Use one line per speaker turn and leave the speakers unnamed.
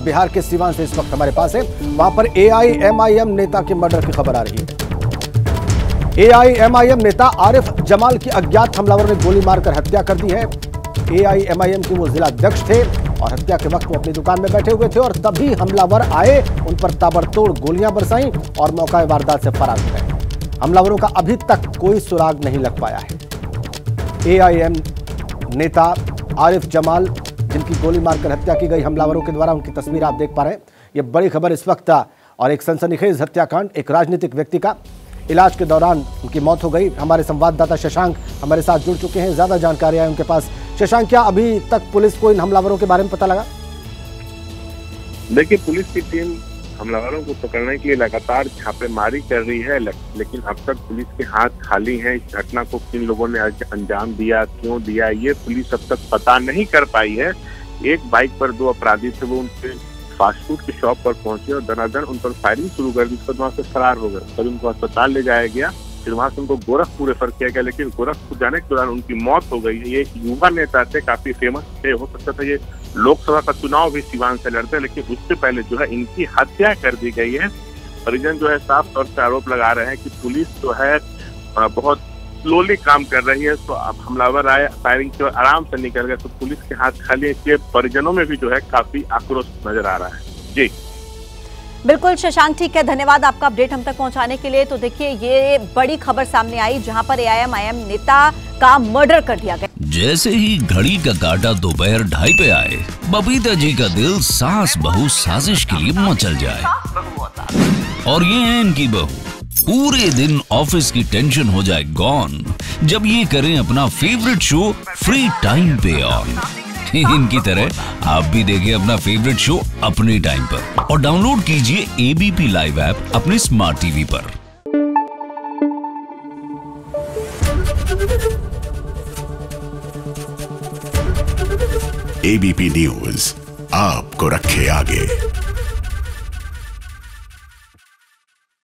बिहार के सीवान से इस वक्त हमारे पास है। वहां पर एआईएमआईएम नेता के मर्डर की खबर आ रही है। एआईएमआईएम नेता आरिफ जमाल की अज्ञात हमलावरों ने गोली मारकर हत्या कर दी है। एआईएमआईएम के वो जिला अध्यक्ष थे और हत्या के वक्त वो अपनी दुकान में बैठे हुए थे और तभी हमलावर आए, उन पर ताबड़तोड़ गोलियां बरसाईं और मौका वारदात से फरार हो गए। हमलावरों का अभी तक कोई सुराग नहीं लग पाया है। एआईएम नेता आरिफ जमाल, जिनकी गोली मारकर हत्या की गई हमलावरों के द्वारा, उनकी तस्वीर आप देख पा रहे हैं। ये बड़ी खबर इस वक्त, और एक सनसनीखेज हत्याकांड, एक राजनीतिक व्यक्ति का इलाज के दौरान उनकी मौत हो गई। हमारे संवाददाता शशांक हमारे साथ जुड़ चुके हैं, ज्यादा जानकारी है उनके पास। शशांक, क्या अभी तक पुलिस को इन हमलावरों के बारे में पता लगा?
देखिए, पुलिस की टीम हमलावरों को पकड़ने के लिए लगातार छापेमारी कर रही है, लेकिन अब तक पुलिस के हाथ खाली हैं। इस घटना को किन लोगों ने अंजाम दिया, क्यों दिया, ये पुलिस अब तक पता नहीं कर पाई है। एक बाइक पर 2 अपराधी थे, वो उनके फास्ट फूड की शॉप पर पहुंचे और दनादन उन पर फायरिंग शुरू कर दी। उसके बाद वहां से फरार हो गए। तब उनको अस्पताल ले जाया गया, फिर वहां से उनको गोरखपुर रेफर किया गया, लेकिन गोरखपुर जाने के दौरान उनकी मौत हो गई है। ये युवा नेता थे, काफी फेमस थे, हो सकता था ये लोकसभा का चुनाव भी सीवान से लड़ते, लेकिन उससे पहले जो है इनकी हत्या कर दी गई है। परिजन जो है साफ तौर से आरोप लगा रहे हैं कि पुलिस जो है बहुत स्लोली काम कर रही है। तो अब हमलावर आए, फायरिंग के बाद आराम से निकल गए, तो पुलिस के हाथ खाली है। इसलिए परिजनों में भी जो है काफी आक्रोश नजर आ रहा है। जी
बिल्कुल शशांक, ठीक है, धन्यवाद आपका अपडेट हम तक पहुंचाने के लिए। तो देखिए, ये बड़ी खबर सामने आई जहां पर एआईएमआईएम नेता का मर्डर कर दिया गया।
जैसे ही घड़ी का काटा दोपहर 2:30 पे आए, बबीता जी का दिल सास बहू साजिश के लिए मचल जाए। और ये है इनकी बहू, पूरे दिन ऑफिस की टेंशन हो जाए गॉन जब ये करें अपना फेवरेट शो फ्री टाइम पे ऑन। इनकी तरह आप भी देखिए अपना फेवरेट शो अपने टाइम पर और डाउनलोड कीजिए एबीपी लाइव ऐप अपने स्मार्ट टीवी पर।
एबीपी न्यूज आपको रखे आगे।